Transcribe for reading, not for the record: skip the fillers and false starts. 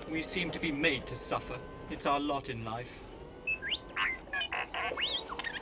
We seem to be made to suffer. It's our lot in life.